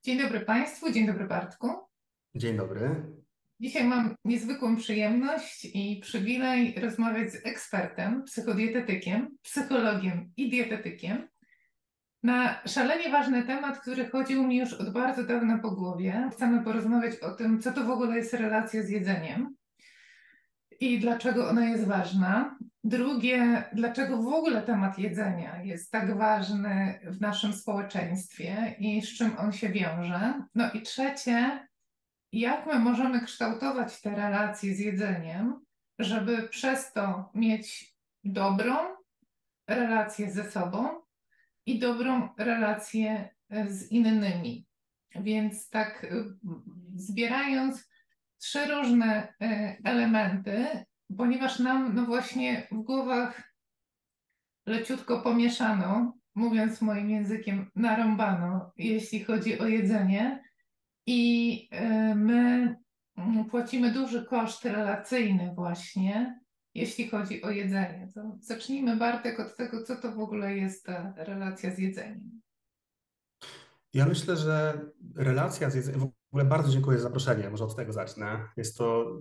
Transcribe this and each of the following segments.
Dzień dobry Państwu, dzień dobry Bartku. Dzień dobry. Dzisiaj mam niezwykłą przyjemność i przywilej rozmawiać z ekspertem, psychodietetykiem, psychologiem i dietetykiem na szalenie ważny temat, który chodził mi już od bardzo dawna po głowie. Chcemy porozmawiać o tym, co to w ogóle jest relacja z jedzeniem i dlaczego ona jest ważna. Drugie, dlaczego w ogóle temat jedzenia jest tak ważny w naszym społeczeństwie i z czym on się wiąże. No i trzecie, jak my możemy kształtować te relacje z jedzeniem, żeby przez to mieć dobrą relację ze sobą i dobrą relację z innymi. Więc tak zbierając trzy różne elementy, ponieważ nam no właśnie w głowach leciutko pomieszano, mówiąc moim językiem, narąbano, jeśli chodzi o jedzenie. I my płacimy duży koszt relacyjny właśnie, jeśli chodzi o jedzenie. To zacznijmy, Bartek, od tego, co to w ogóle jest ta relacja z jedzeniem. Ja myślę, że relacja z jedzeniem, w ogóle bardzo dziękuję za zaproszenie, może od tego zacznę. Jest to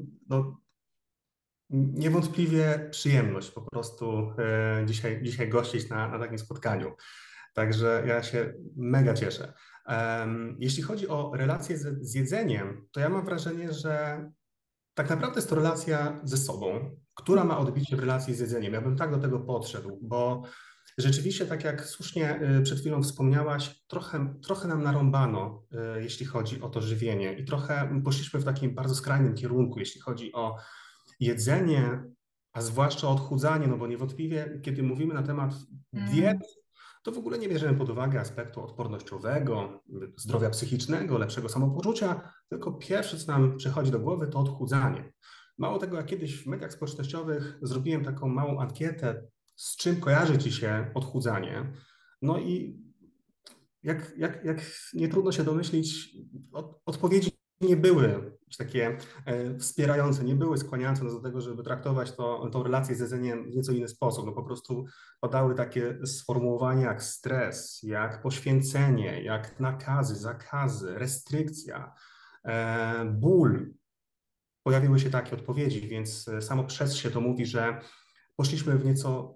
niewątpliwie przyjemność po prostu dzisiaj gościć na takim spotkaniu. Także ja się mega cieszę. Jeśli chodzi o relację z jedzeniem, to ja mam wrażenie, że tak naprawdę jest to relacja ze sobą, która ma odbicie w relacji z jedzeniem. Ja bym tak do tego podszedł, bo rzeczywiście, tak jak słusznie przed chwilą wspomniałaś, trochę nam narąbano, jeśli chodzi o to żywienie i trochę poszliśmy w takim bardzo skrajnym kierunku, jeśli chodzi o jedzenie, a zwłaszcza odchudzanie, no bo niewątpliwie, kiedy mówimy na temat diet, Mm. to w ogóle nie bierzemy pod uwagę aspektu odpornościowego, zdrowia psychicznego, lepszego samopoczucia, tylko pierwsze, co nam przychodzi do głowy, to odchudzanie. Mało tego, jak kiedyś w mediach społecznościowych zrobiłem taką małą ankietę, z czym kojarzy Ci się odchudzanie. No i jak nie trudno się domyślić, odpowiedzi nie były takie wspierające, nie były skłaniające nas do tego, żeby traktować tą relację z jedzeniem w nieco inny sposób. No po prostu padały takie sformułowania jak stres, jak poświęcenie, jak nakazy, zakazy, restrykcja, ból. Pojawiły się takie odpowiedzi, więc samo przez się to mówi, że poszliśmy w nieco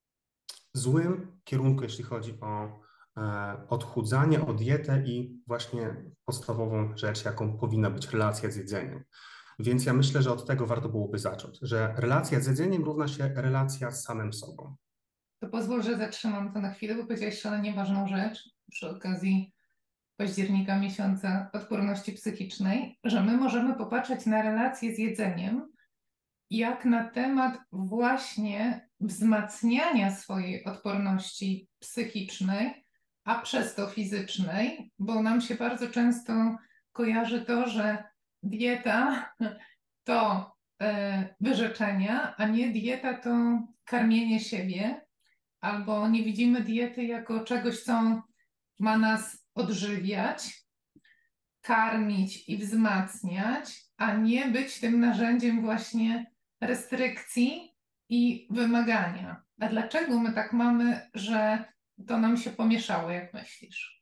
złym kierunku, jeśli chodzi o odchudzanie, o dietę i właśnie podstawową rzecz, jaką powinna być relacja z jedzeniem. Więc ja myślę, że od tego warto byłoby zacząć, że relacja z jedzeniem równa się relacja z samym sobą. To pozwól, że zatrzymam to na chwilę, bo powiedziałeś szalenie ważną rzecz przy okazji października, miesiąca odporności psychicznej, że my możemy popatrzeć na relacje z jedzeniem jak na temat właśnie wzmacniania swojej odporności psychicznej, a przez to fizycznej, bo nam się bardzo często kojarzy to, że dieta to wyrzeczenia, a nie dieta to karmienie siebie, albo nie widzimy diety jako czegoś, co ma nas odżywiać, karmić i wzmacniać, a nie być tym narzędziem właśnie restrykcji i wymagania. A dlaczego my tak mamy, że to nam się pomieszało, jak myślisz?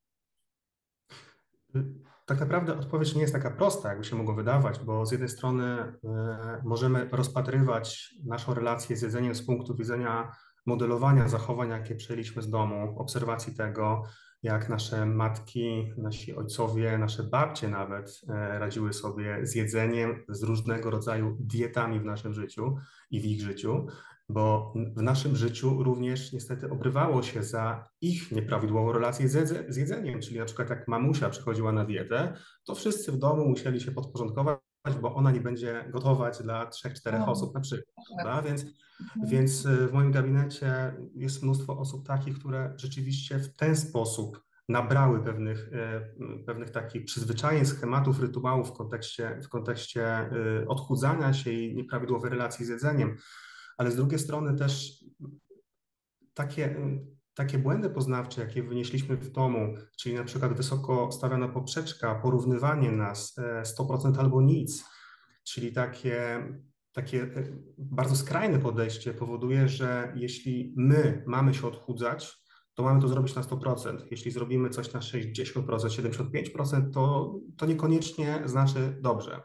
Tak naprawdę odpowiedź nie jest taka prosta, jakby się mogło wydawać, bo z jednej strony możemy rozpatrywać naszą relację z jedzeniem z punktu widzenia modelowania zachowań, jakie przejęliśmy z domu, obserwacji tego, jak nasze matki, nasi ojcowie, nasze babcie nawet radziły sobie z jedzeniem, z różnego rodzaju dietami w naszym życiu i w ich życiu, bo w naszym życiu również niestety obrywało się za ich nieprawidłową relację z jedzeniem, czyli na przykład jak mamusia przychodziła na dietę, to wszyscy w domu musieli się podporządkować, bo ona nie będzie gotować dla trzech, czterech O, osób na przykład, tak. prawda? Więc, Mhm. więc w moim gabinecie jest mnóstwo osób takich, które rzeczywiście w ten sposób nabrały pewnych takich przyzwyczajeń, schematów, rytuałów w kontekście odchudzania się i nieprawidłowej relacji z jedzeniem, ale z drugiej strony też takie, takie błędy poznawcze, jakie wynieśliśmy w domu, czyli na przykład wysoko stawiana poprzeczka, porównywanie nas 100% albo nic, czyli takie bardzo skrajne podejście powoduje, że jeśli my mamy się odchudzać, to mamy to zrobić na 100%. Jeśli zrobimy coś na 60%, 75%, to niekoniecznie znaczy dobrze.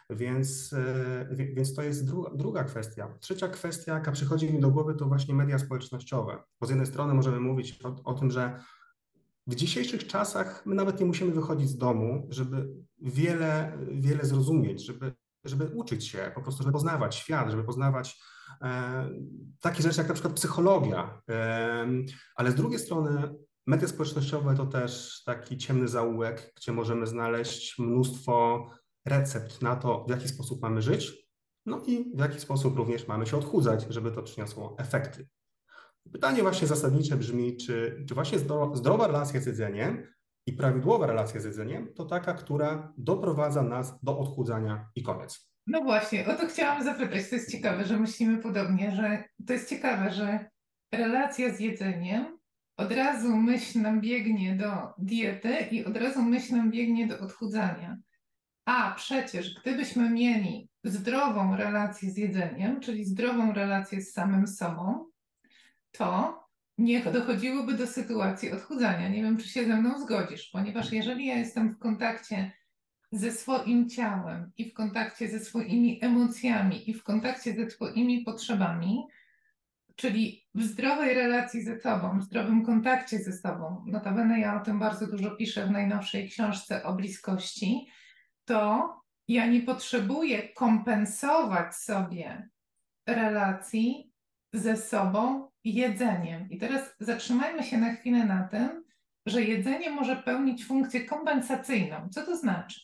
Więc to jest druga kwestia. Trzecia kwestia, jaka przychodzi mi do głowy, to właśnie media społecznościowe. Bo z jednej strony możemy mówić o tym, że w dzisiejszych czasach my nawet nie musimy wychodzić z domu, żeby wiele zrozumieć, żeby uczyć się, po prostu, żeby poznawać świat, żeby poznawać takie rzeczy jak na przykład psychologia. Ale z drugiej strony media społecznościowe to też taki ciemny zaułek, gdzie możemy znaleźć mnóstwo recept na to, w jaki sposób mamy żyć, no i w jaki sposób również mamy się odchudzać, żeby to przyniosło efekty. Pytanie właśnie zasadnicze brzmi, czy właśnie zdrowa relacja z jedzeniem i prawidłowa relacja z jedzeniem to taka, która doprowadza nas do odchudzania i koniec. No właśnie, o to chciałam zapytać. To jest ciekawe, że myślimy podobnie, że to jest ciekawe, że relacja z jedzeniem, od razu myśl nam biegnie do diety i od razu myśl nam biegnie do odchudzania. A przecież gdybyśmy mieli zdrową relację z jedzeniem, czyli zdrową relację z samym sobą, to nie dochodziłoby do sytuacji odchudzania. Nie wiem, czy się ze mną zgodzisz, ponieważ jeżeli ja jestem w kontakcie ze swoim ciałem i w kontakcie ze swoimi emocjami i w kontakcie ze swoimi potrzebami, czyli w zdrowej relacji ze sobą, w zdrowym kontakcie ze sobą, notabene ja o tym bardzo dużo piszę w najnowszej książce o bliskości, to ja nie potrzebuję kompensować sobie relacji ze sobą jedzeniem. I teraz zatrzymajmy się na chwilę na tym, że jedzenie może pełnić funkcję kompensacyjną. Co to znaczy?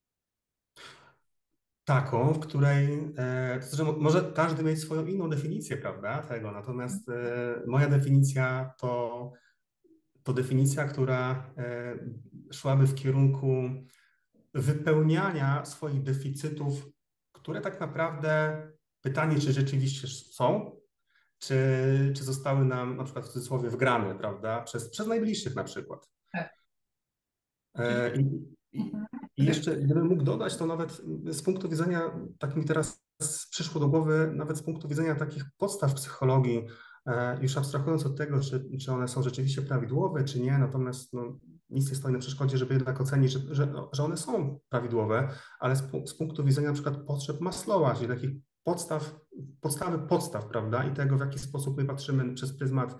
Taką, w której, to znaczy może każdy mieć swoją inną definicję, prawda, tego, natomiast moja definicja to definicja, która szłaby w kierunku wypełniania swoich deficytów, które tak naprawdę pytanie, czy rzeczywiście są, czy zostały nam na przykład w cudzysłowie wgrane, prawda, przez najbliższych na przykład. Tak. E, I, i, I jeszcze gdybym mógł dodać, to nawet z punktu widzenia, tak mi teraz przyszło do głowy, nawet z punktu widzenia takich podstaw psychologii, już abstrahując od tego, czy one są rzeczywiście prawidłowe, czy nie, natomiast no, nic nie stoi na przeszkodzie, żeby jednak ocenić, że one są prawidłowe, ale z punktu widzenia na przykład potrzeb Maslowa, czyli takich podstaw, prawda, i tego, w jaki sposób my patrzymy przez pryzmat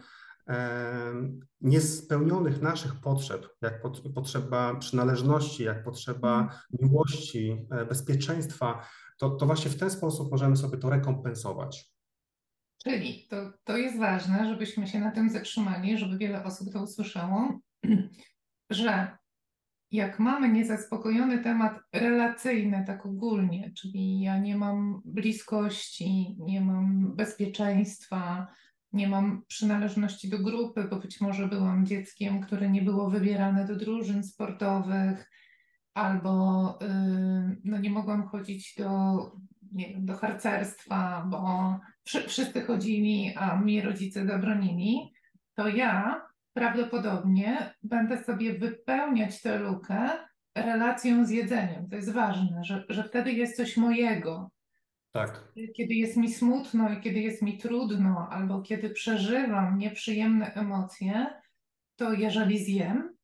niespełnionych naszych potrzeb, jak potrzeba przynależności, jak potrzeba miłości, bezpieczeństwa, to właśnie w ten sposób możemy sobie to rekompensować. Czyli to jest ważne, żebyśmy się na tym zatrzymali, żeby wiele osób to usłyszało, że jak mamy niezaspokojony temat relacyjny, tak ogólnie, czyli ja nie mam bliskości, nie mam bezpieczeństwa, nie mam przynależności do grupy, bo być może byłam dzieckiem, które nie było wybierane do drużyn sportowych, albo no, nie mogłam chodzić nie wiem, do harcerstwa, bo wszyscy chodzili, a mi rodzice zabronili, to ja prawdopodobnie będę sobie wypełniać tę lukę relacją z jedzeniem. To jest ważne, że wtedy jest coś mojego. Tak. Kiedy jest mi smutno i kiedy jest mi trudno, albo kiedy przeżywam nieprzyjemne emocje, to jeżeli zjem,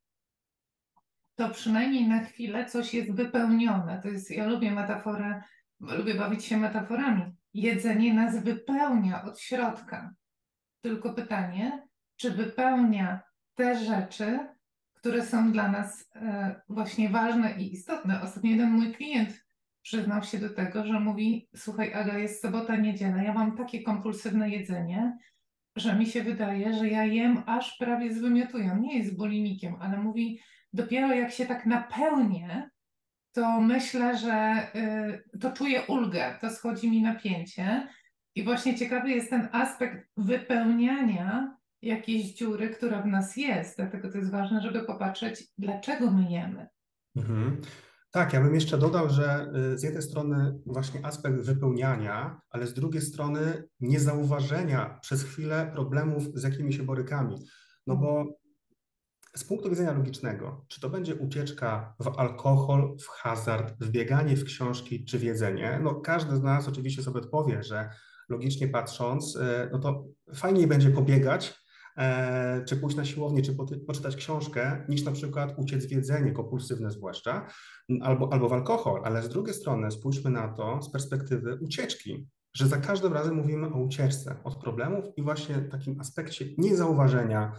to przynajmniej na chwilę coś jest wypełnione. To jest, ja lubię metaforę, lubię bawić się metaforami. Jedzenie nas wypełnia od środka. Tylko pytanie, czy wypełnia te rzeczy, które są dla nas właśnie ważne i istotne. Ostatnio jeden mój klient przyznał się do tego, że mówi: słuchaj, Aga, jest sobota, niedziela, ja mam takie kompulsywne jedzenie, że mi się wydaje, że ja jem aż prawie zwymiotuję. On nie jest bulimikiem, ale mówi, dopiero jak się tak napełnię, to myślę, że to czuję ulgę, to schodzi mi napięcie. I właśnie ciekawy jest ten aspekt wypełniania jakiejś dziury, która w nas jest. Dlatego to jest ważne, żeby popatrzeć, dlaczego my jemy. Mhm. Tak, ja bym jeszcze dodał, że z jednej strony właśnie aspekt wypełniania, ale z drugiej strony niezauważenia przez chwilę problemów, z jakimi się borykamy. No bo z punktu widzenia logicznego, czy to będzie ucieczka w alkohol, w hazard, w bieganie w książki czy w jedzenie, no każdy z nas oczywiście sobie odpowie, że logicznie patrząc, no to fajniej będzie pobiegać, czy pójść na siłownię, czy poczytać książkę, niż na przykład uciec w jedzenie, kompulsywne zwłaszcza, albo w alkohol. Ale z drugiej strony spójrzmy na to z perspektywy ucieczki, że za każdym razem mówimy o ucieczce od problemów i właśnie takim aspekcie niezauważenia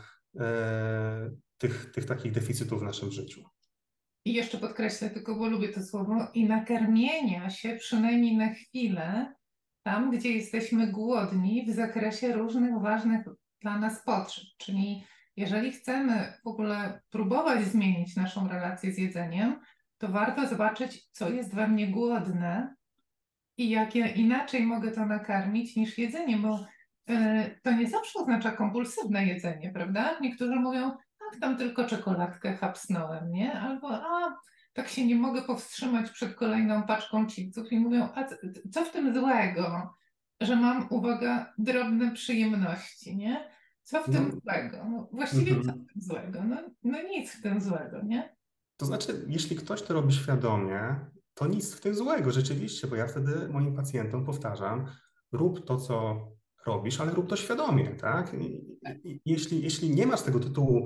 tych takich deficytów w naszym życiu. I jeszcze podkreślę tylko, bo lubię to słowo, i nakarmienia się przynajmniej na chwilę tam, gdzie jesteśmy głodni w zakresie różnych ważnych dla nas potrzeb. Czyli jeżeli chcemy w ogóle próbować zmienić naszą relację z jedzeniem, to warto zobaczyć, co jest we mnie głodne i jak ja inaczej mogę to nakarmić niż jedzenie, bo to nie zawsze oznacza kompulsywne jedzenie, prawda? Niektórzy mówią, tak, tam tylko czekoladkę chapsnąłem, nie? Albo, tak się nie mogę powstrzymać przed kolejną paczką chipsów i mówią, co w tym złego, że mam, uwaga, drobne przyjemności, nie? Co w tym No, złego? No, właściwie co w mhm. tym złego? No nic w tym złego, nie? To znaczy, jeśli ktoś to robi świadomie, to nic w tym złego, rzeczywiście, bo ja wtedy moim pacjentom powtarzam, rób to, co robisz, ale rób to świadomie, tak? Jeśli nie masz tego tytułu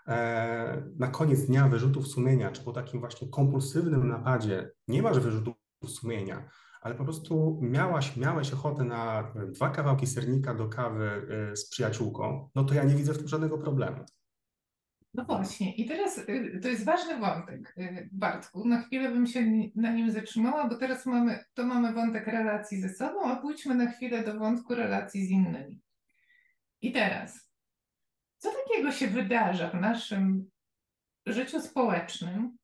na koniec dnia wyrzutów sumienia, czy po takim właśnie kompulsywnym napadzie nie masz wyrzutów sumienia, ale po prostu miałeś ochotę na 2 kawałki sernika do kawy z przyjaciółką, no to ja nie widzę w tym żadnego problemu. No właśnie, i teraz to jest ważny wątek, Bartku. Na chwilę bym się na nim zatrzymała, bo teraz mamy wątek relacji ze sobą, a pójdźmy na chwilę do wątku relacji z innymi. I teraz, co takiego się wydarza w naszym życiu społecznym,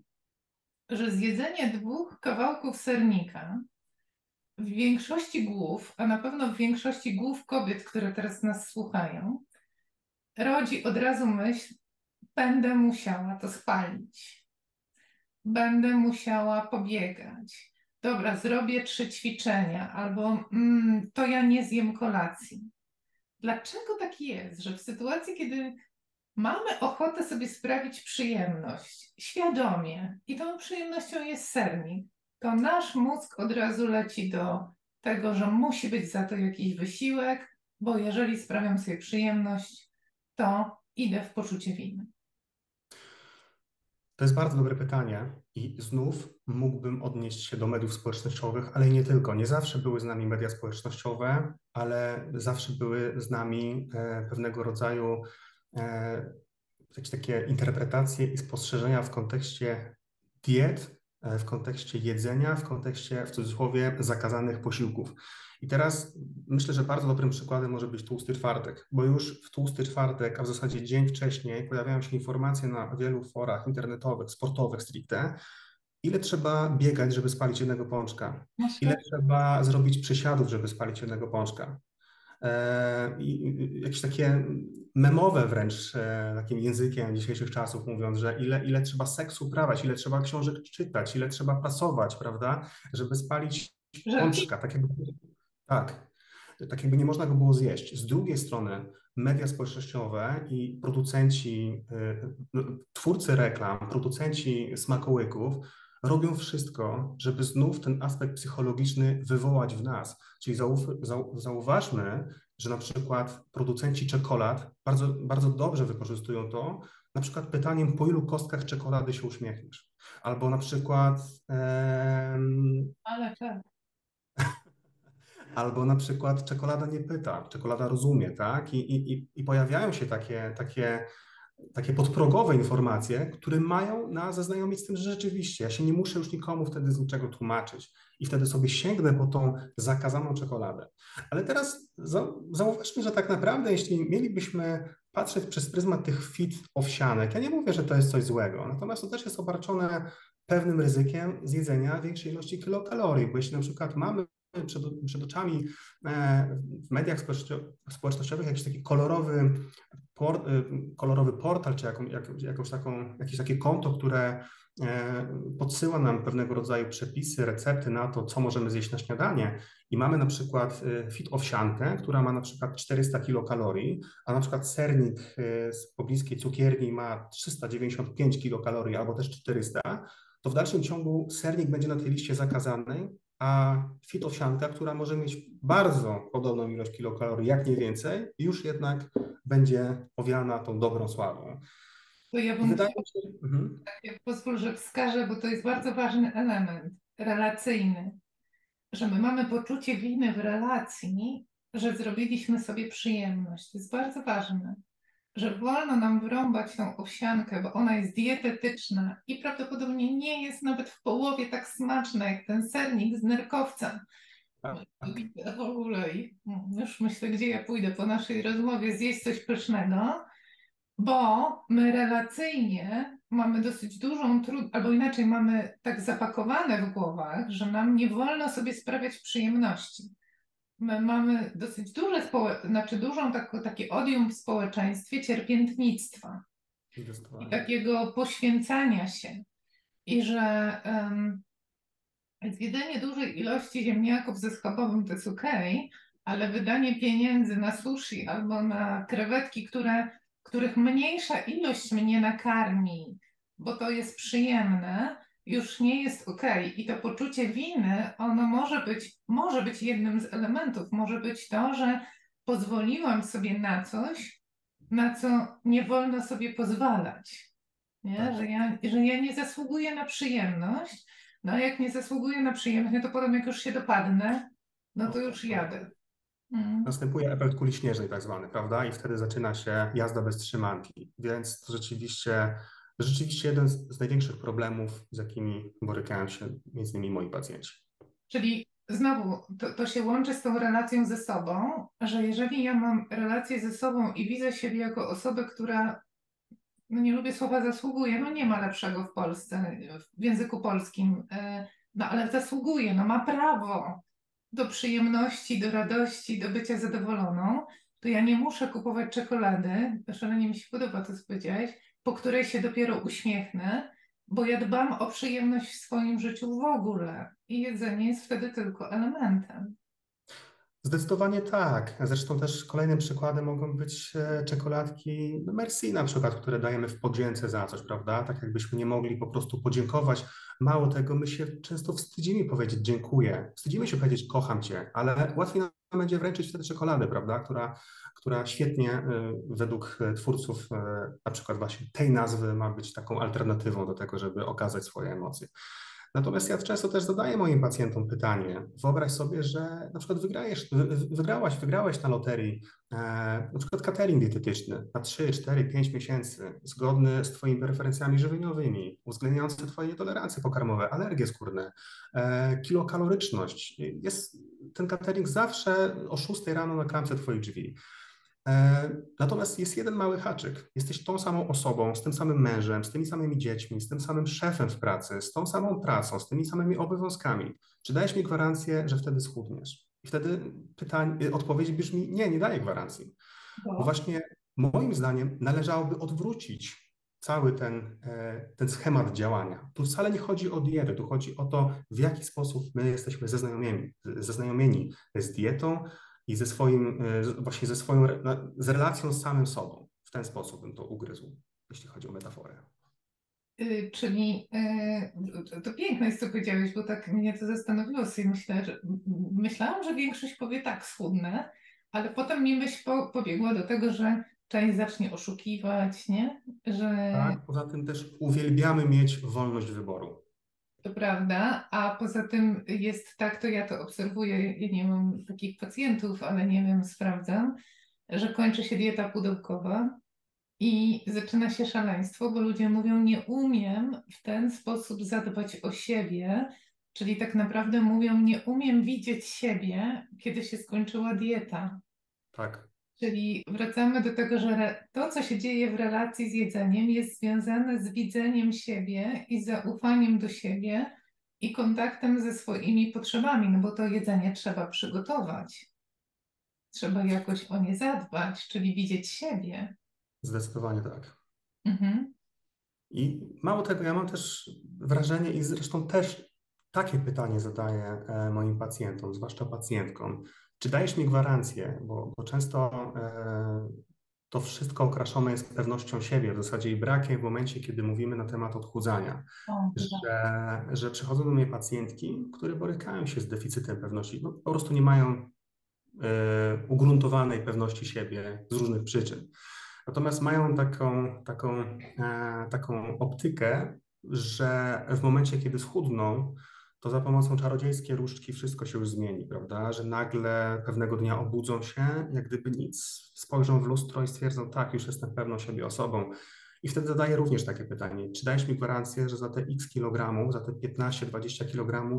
że zjedzenie 2 kawałków sernika w większości głów, a na pewno w większości głów kobiet, które teraz nas słuchają, rodzi od razu myśl, będę musiała to spalić. Będę musiała pobiegać. Dobra, zrobię 3 ćwiczenia, albo to ja nie zjem kolacji. Dlaczego tak jest, że w sytuacji, kiedy mamy ochotę sobie sprawić przyjemność, świadomie, i tą przyjemnością jest sernik, to nasz mózg od razu leci do tego, że musi być za to jakiś wysiłek, bo jeżeli sprawiam sobie przyjemność, to idę w poczucie winy. To jest bardzo dobre pytanie i znów mógłbym odnieść się do mediów społecznościowych, ale i nie tylko. Nie zawsze były z nami media społecznościowe, ale zawsze były z nami pewnego rodzaju jakieś takie interpretacje i spostrzeżenia w kontekście diet, w kontekście jedzenia, w kontekście, w cudzysłowie, zakazanych posiłków. I teraz myślę, że bardzo dobrym przykładem może być tłusty czwartek, bo już w tłusty czwartek, a w zasadzie dzień wcześniej, pojawiają się informacje na wielu forach internetowych, sportowych stricte, ile trzeba biegać, żeby spalić jednego pączka, No ile świetnie. trzeba zrobić przysiadów, żeby spalić jednego pączka. I jakieś takie memowe wręcz takim językiem dzisiejszych czasów, mówiąc, że ile trzeba seksu uprawiać, ile trzeba książek czytać, ile trzeba pracować, prawda, żeby spalić Żarki? pączka. Tak, tak jakby nie można go było zjeść. Z drugiej strony media społecznościowe i producenci, twórcy reklam, producenci smakołyków robią wszystko, żeby znów ten aspekt psychologiczny wywołać w nas. Czyli zauważmy, że na przykład producenci czekolad bardzo, bardzo dobrze wykorzystują to, na przykład pytaniem, po ilu kostkach czekolady się uśmiechniesz. Albo na przykład Ale tak. albo na przykład czekolada nie pyta, czekolada rozumie, tak? I pojawiają się takie podprogowe informacje, które mają nas zaznajomić z tym, że rzeczywiście ja się nie muszę już nikomu wtedy z niczego tłumaczyć i wtedy sobie sięgnę po tą zakazaną czekoladę. Ale teraz zauważmy, że tak naprawdę, jeśli mielibyśmy patrzeć przez pryzmat tych fit owsianek, ja nie mówię, że to jest coś złego, natomiast to też jest obarczone pewnym ryzykiem zjedzenia większej ilości kilokalorii, bo jeśli na przykład mamy przed oczami w mediach społecznościowych jakiś taki kolorowy portal, czy jakieś takie konto, które podsyła nam pewnego rodzaju przepisy, recepty na to, co możemy zjeść na śniadanie. I mamy na przykład fit owsiankę, która ma na przykład 400 kilokalorii, a na przykład sernik z pobliskiej cukierni ma 395 kilokalorii albo też 400, to w dalszym ciągu sernik będzie na tej liście zakazanej, a fitowsianka, która może mieć bardzo podobną ilość kilokalorii, jak nie więcej, już jednak będzie owiana tą dobrą sławą. To ja I bym wydaje chciała, mi się, mhm, pozwól, że wskażę, bo to jest bardzo ważny element relacyjny, że my mamy poczucie winy w relacji, że zrobiliśmy sobie przyjemność. To jest bardzo ważne, że wolno nam wrąbać tą owsiankę, bo ona jest dietetyczna i prawdopodobnie nie jest nawet w połowie tak smaczna jak ten sernik z nerkowca. tak, W ogóle już myślę, gdzie ja pójdę po naszej rozmowie zjeść coś pysznego, bo my relacyjnie mamy dosyć dużą trudność, albo inaczej mamy tak zapakowane w głowach, że nam nie wolno sobie sprawiać przyjemności. My mamy dosyć znaczy dużą taki odium w społeczeństwie cierpiętnictwa i zdecydowanie. takiego poświęcania się. I że zjedzenie dużej ilości ziemniaków ze schabowym to jest okej, ale wydanie pieniędzy na sushi albo na krewetki, których mniejsza ilość mnie nakarmi, bo to jest przyjemne, już nie jest okej. I to poczucie winy, ono może być jednym z elementów. Może być to, że pozwoliłam sobie na coś, na co nie wolno sobie pozwalać. Nie? Tak, Że ja nie zasługuję na przyjemność. No a jak nie zasługuję na przyjemność, no to potem jak już się dopadnę, no to już to jadę. Mm. następuje efekt kuli śnieżnej tak zwany, prawda? I wtedy zaczyna się jazda bez trzymanki. Więc to rzeczywiście jeden z największych problemów, z jakimi borykają się między innymi moi pacjenci. Czyli znowu to się łączy z tą relacją ze sobą, że jeżeli ja mam relację ze sobą i widzę siebie jako osobę, która, no nie lubię słowa zasługuje, no nie ma lepszego w Polsce, w języku polskim, no ale zasługuje, no ma prawo do przyjemności, do radości, do bycia zadowoloną, to ja nie muszę kupować czekolady, szalenie mi się podoba to, co powiedziałeś, po której się dopiero uśmiechnę, bo ja dbam o przyjemność w swoim życiu w ogóle i jedzenie jest wtedy tylko elementem. Zdecydowanie tak. Zresztą też kolejnym przykładem mogą być czekoladki Merci na przykład, które dajemy w podzięce za coś, prawda? Tak jakbyśmy nie mogli po prostu podziękować. Mało tego, my się często wstydzimy powiedzieć dziękuję. Wstydzimy się powiedzieć kocham cię, ale łatwiej nam będzie wręczyć wtedy czekoladę, prawda? Która świetnie według twórców na przykład właśnie tej nazwy ma być taką alternatywą do tego, żeby okazać swoje emocje. Natomiast ja często też zadaję moim pacjentom pytanie. Wyobraź sobie, że na przykład wygrałeś na loterii na przykład catering dietetyczny na 3, 4, 5 miesięcy, zgodny z Twoimi preferencjami żywieniowymi, uwzględniający Twoje tolerancje pokarmowe, alergie skórne, kilokaloryczność. Jest ten catering zawsze o 6 rano na klamce Twoich drzwi. Natomiast jest jeden mały haczyk. Jesteś tą samą osobą, z tym samym mężem, z tymi samymi dziećmi, z tym samym szefem w pracy, z tą samą pracą, z tymi samymi obowiązkami. Czy dajesz mi gwarancję, że wtedy schudniesz? I wtedy odpowiedź brzmi: nie, nie daję gwarancji. Bo Bo właśnie moim zdaniem należałoby odwrócić cały ten schemat działania. Tu wcale nie chodzi o dietę, tu chodzi o to, w jaki sposób my jesteśmy zaznajomieni z dietą i właśnie z relacją z samym sobą. W ten sposób bym to ugryzł, jeśli chodzi o metaforę. Czyli to piękne jest, co powiedziałeś, bo tak mnie to zastanowiło sobie. Myślałam, że większość powie tak, schudnę, ale potem mi myśl pobiegła do tego, że część zacznie oszukiwać, nie? Że Tak, poza tym też uwielbiamy mieć wolność wyboru. to prawda, a poza tym jest tak, to ja to obserwuję, ja nie mam takich pacjentów, ale nie wiem, sprawdzam, że kończy się dieta pudełkowa i zaczyna się szaleństwo, bo ludzie mówią, nie umiem w ten sposób zadbać o siebie, czyli tak naprawdę mówią, nie umiem widzieć siebie, kiedy się skończyła dieta. Tak, Czyli wracamy do tego, że to, co się dzieje w relacji z jedzeniem, jest związane z widzeniem siebie i zaufaniem do siebie i kontaktem ze swoimi potrzebami, no bo to jedzenie trzeba przygotować, trzeba jakoś o nie zadbać, czyli widzieć siebie. zdecydowanie tak. Mhm. I mało tego, ja mam też wrażenie i zresztą też takie pytanie zadaję moim pacjentom, zwłaszcza pacjentkom. Czy dajesz mi gwarancję, bo często to wszystko okraszone jest pewnością siebie, w zasadzie i brakiem w momencie, kiedy mówimy na temat odchudzania, O, że przychodzą do mnie pacjentki, które borykają się z deficytem pewności, no, po prostu nie mają ugruntowanej pewności siebie z różnych przyczyn. Natomiast mają taką optykę, że w momencie, kiedy schudną, to za pomocą czarodziejskiej różdżki wszystko się już zmieni, prawda? Że nagle pewnego dnia obudzą się, jak gdyby nic, spojrzą w lustro i stwierdzą, tak, już jestem pewną siebie osobą. I wtedy zadaję również takie pytanie, czy dajesz mi gwarancję, że za te x kilogramów, za te 15-20 kilogramów,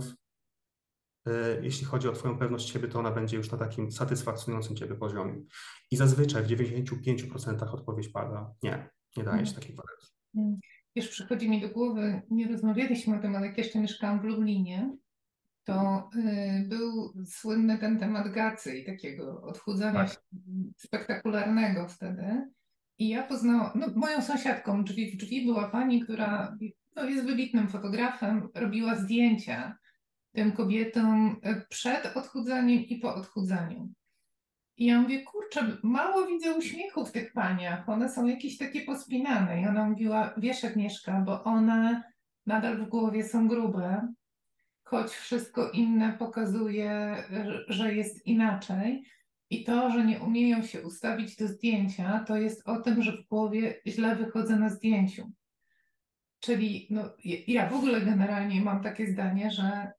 jeśli chodzi o Twoją pewność siebie, to ona będzie już na takim satysfakcjonującym Ciebie poziomie. I zazwyczaj w 95% odpowiedź pada nie, nie daje się takiej gwarancji. Wiesz, przychodzi mi do głowy, nie rozmawialiśmy o tym, ale jak jeszcze mieszkałam w Lublinie, to był słynny ten temat gacy i takiego odchudzania się Tak. spektakularnego wtedy. I ja poznałam, no, moją sąsiadką drzwi w drzwi była pani, która no, jest wybitnym fotografem, robiła zdjęcia tym kobietom przed odchudzaniem i po odchudzaniu. I ja mówię, kurczę, mało widzę uśmiechu w tych paniach, one są jakieś takie pospinane. I ona mówiła, wiesz Agnieszka, bo one nadal w głowie są grube, choć wszystko inne pokazuje, że jest inaczej. I to, że nie umieją się ustawić do zdjęcia, to jest o tym, że w głowie źle wychodzę na zdjęciu. Czyli no, ja w ogóle generalnie mam takie zdanie, że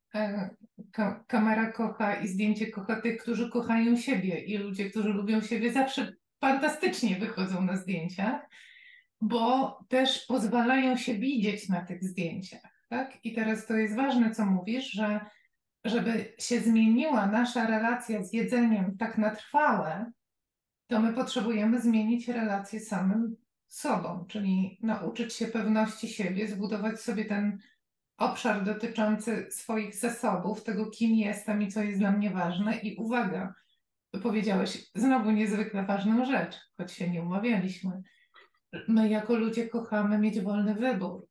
kamera kocha i zdjęcie kocha tych, którzy kochają siebie i ludzie, którzy lubią siebie zawsze fantastycznie wychodzą na zdjęciach, bo też pozwalają się widzieć na tych zdjęciach, tak? I teraz to jest ważne, co mówisz, że żeby się zmieniła nasza relacja z jedzeniem tak na trwałe, to my potrzebujemy zmienić relację z samym sobą, czyli nauczyć się pewności siebie, zbudować sobie ten obszar dotyczący swoich zasobów, tego kim jestem i co jest dla mnie ważne. I uwaga, powiedziałeś znowu niezwykle ważną rzecz, choć się nie umawialiśmy. My jako ludzie kochamy mieć wolny wybór.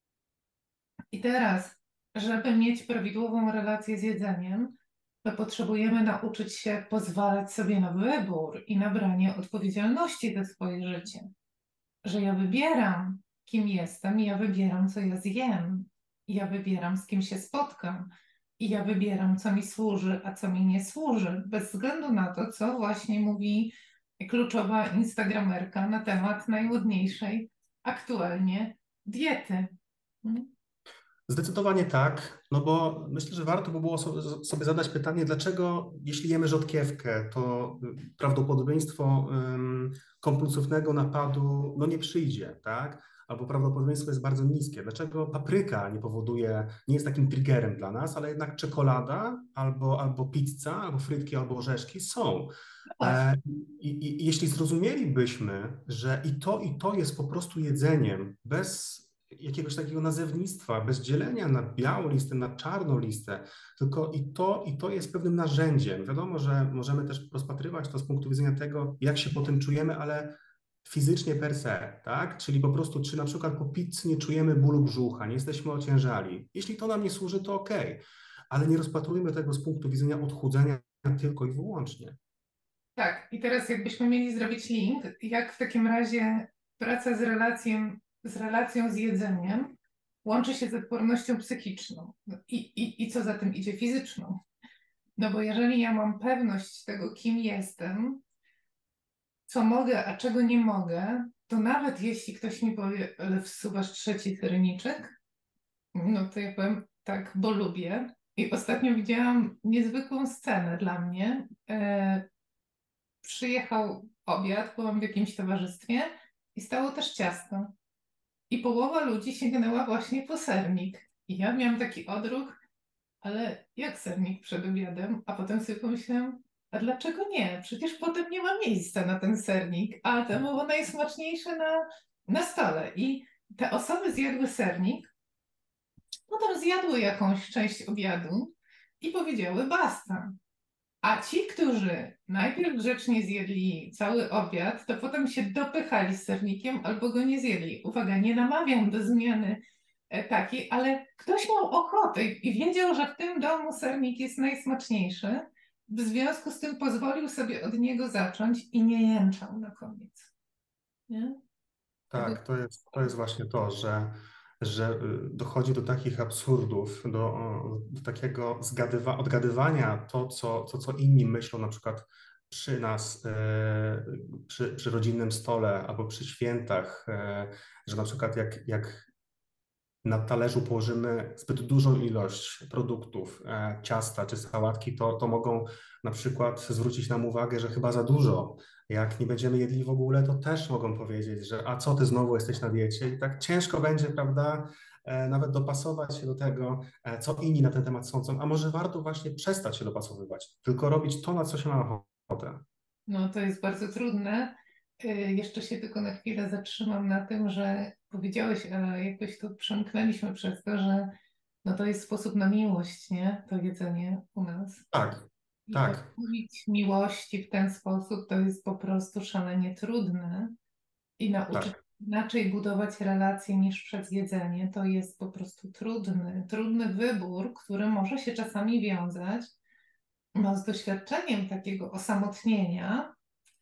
I teraz, żeby mieć prawidłową relację z jedzeniem, to potrzebujemy nauczyć się pozwalać sobie na wybór i na branie odpowiedzialności za swoje życie. Że ja wybieram, kim jestem, i ja wybieram, co ja zjem, i ja wybieram, z kim się spotkam, i ja wybieram, co mi służy, a co mi nie służy, bez względu na to, co właśnie mówi kluczowa instagramerka na temat najmodniejszej aktualnie diety. Zdecydowanie tak, no bo myślę, że warto by było sobie zadać pytanie, dlaczego jeśli jemy rzodkiewkę, to prawdopodobieństwo kompulsywnego napadu no nie przyjdzie, tak? Albo prawdopodobieństwo jest bardzo niskie. Dlaczego papryka nie powoduje, nie jest takim triggerem dla nas, ale jednak czekolada albo pizza, albo frytki, albo orzeszki są. No właśnie. I jeśli zrozumielibyśmy, że i to jest po prostu jedzeniem bez jakiegoś takiego nazewnictwa, bez dzielenia na białą listę, na czarną listę, tylko i to jest pewnym narzędziem. Wiadomo, że możemy też rozpatrywać to z punktu widzenia tego, jak się potem czujemy, ale fizycznie per se, tak? Czyli po prostu, czy na przykład po pizzy nie czujemy bólu brzucha, nie jesteśmy ociężali. Jeśli to nam nie służy, to okej, ale nie rozpatrujmy tego z punktu widzenia odchudzania tylko i wyłącznie. Tak, i teraz jakbyśmy mieli zrobić link, jak w takim razie praca z relacją z jedzeniem łączy się z odpornością psychiczną i co za tym idzie fizyczną. No bo jeżeli ja mam pewność tego, kim jestem, co mogę, a czego nie mogę, to nawet jeśli ktoś mi powie, ale wsuwasz trzeci serniczek, no to ja powiem tak, bo lubię. I ostatnio widziałam niezwykłą scenę dla mnie. Przyjechał obiad, byłam w jakimś towarzystwie i stało też ciasto. I połowa ludzi sięgnęła właśnie po sernik. I ja miałam taki odruch, ale jak sernik przed obiadem? A potem sobie pomyślałam, a dlaczego nie? Przecież potem nie ma miejsca na ten sernik, a to było najsmaczniejsze na stole. I te osoby zjadły sernik, potem zjadły jakąś część obiadu i powiedziały basta. A ci, którzy najpierw grzecznie zjedli cały obiad, to potem się dopychali z sernikiem albo go nie zjedli. Uwaga, nie namawiam do zmiany takiej, ale ktoś miał ochotę i wiedział, że w tym domu sernik jest najsmaczniejszy. W związku z tym pozwolił sobie od niego zacząć i nie jęczał na koniec. Nie? Tego, Tak, to jest właśnie to, że dochodzi do takich absurdów, do takiego odgadywania to, co inni myślą, na przykład przy nas, przy rodzinnym stole albo przy świętach, że na przykład jak na talerzu położymy zbyt dużą ilość produktów, ciasta czy sałatki, to mogą na przykład zwrócić nam uwagę, że chyba za dużo. Jak nie będziemy jedli w ogóle, to też mogą powiedzieć, że a co ty znowu jesteś na diecie? I tak ciężko będzie, prawda, nawet dopasować się do tego, co inni na ten temat sądzą, a może warto właśnie przestać się dopasowywać, tylko robić to, na co się ma ochotę. no to jest bardzo trudne. Jeszcze się tylko na chwilę zatrzymam na tym, że powiedziałeś, ale jakoś to przemknęliśmy przez to, że no to jest sposób na miłość, nie? To jedzenie u nas. Tak, I tak, odmówić miłości w ten sposób to jest po prostu szalenie trudne i nauczyć tak. inaczej budować relacje niż przez jedzenie to jest po prostu trudny wybór, który może się czasami wiązać no, z doświadczeniem takiego osamotnienia,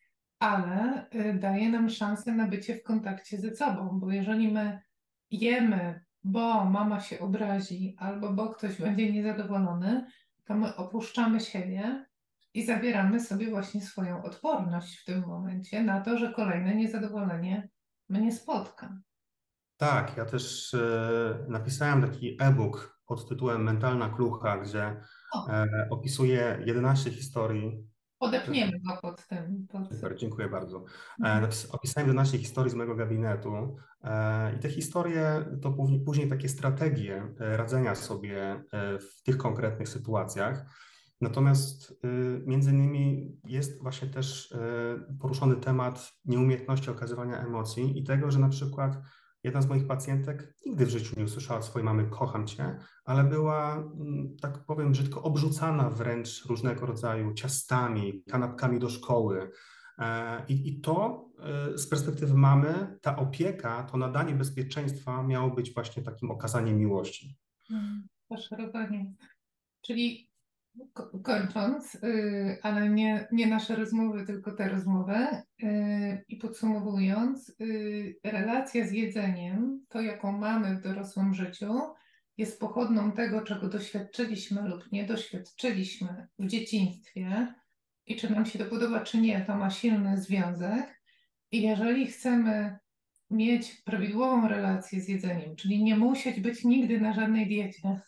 ale daje nam szansę na bycie w kontakcie ze sobą, bo jeżeli my jemy, bo mama się obrazi albo bo ktoś będzie niezadowolony, to my opuszczamy siebie i zabieramy sobie właśnie swoją odporność w tym momencie na to, że kolejne niezadowolenie mnie spotka. Tak, ja też napisałem taki e-book pod tytułem Mentalna klucha, gdzie O, opisuję 11 historii. podepniemy go pod tym. Super, dziękuję bardzo. Mhm. Opisałem 11 historii z mojego gabinetu i te historie to później takie strategie radzenia sobie w tych konkretnych sytuacjach. Natomiast między innymi jest właśnie też poruszony temat nieumiejętności okazywania emocji i tego, że na przykład jedna z moich pacjentek nigdy w życiu nie usłyszała od swojej mamy kocham cię, ale była, tak powiem brzydko, obrzucana wręcz różnego rodzaju ciastami, kanapkami do szkoły. I to z perspektywy mamy, ta opieka, to nadanie bezpieczeństwa miało być właśnie takim okazaniem miłości. Faszerowanie. Czyli kończąc, ale nie nasze rozmowy, tylko tę rozmowę i podsumowując, relacja z jedzeniem, to jaką mamy w dorosłym życiu, jest pochodną tego, czego doświadczyliśmy lub nie doświadczyliśmy w dzieciństwie i czy nam się to podoba, czy nie, to ma silny związek. I jeżeli chcemy mieć prawidłową relację z jedzeniem, czyli nie musieć być nigdy na żadnej diecie,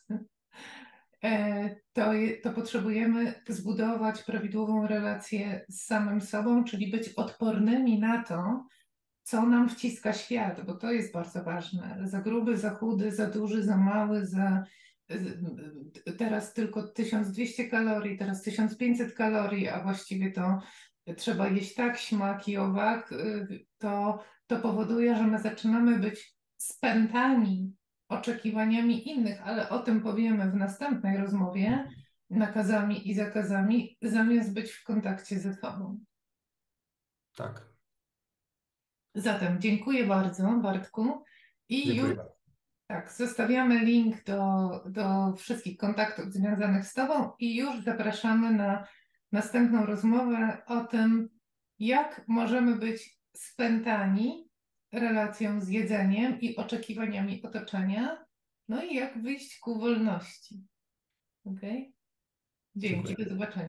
to potrzebujemy zbudować prawidłową relację z samym sobą, czyli być odpornymi na to, co nam wciska świat, bo to jest bardzo ważne. Za gruby, za chudy, za duży, za mały, teraz tylko 1200 kalorii, teraz 1500 kalorii, a właściwie to trzeba jeść tak, śmak i owak, to powoduje, że my zaczynamy być spętani oczekiwaniami innych, ale o tym powiemy w następnej rozmowie, nakazami i zakazami, zamiast być w kontakcie ze sobą. Tak, Zatem dziękuję bardzo, Bartku. I już dziękuję bardzo. tak, zostawiamy link do wszystkich kontaktów związanych z Tobą i już zapraszamy na następną rozmowę o tym, jak możemy być spętani relacją z jedzeniem i oczekiwaniami otoczenia, no i jak wyjść ku wolności. Ok? Dzięki, Dziękuję. do zobaczenia.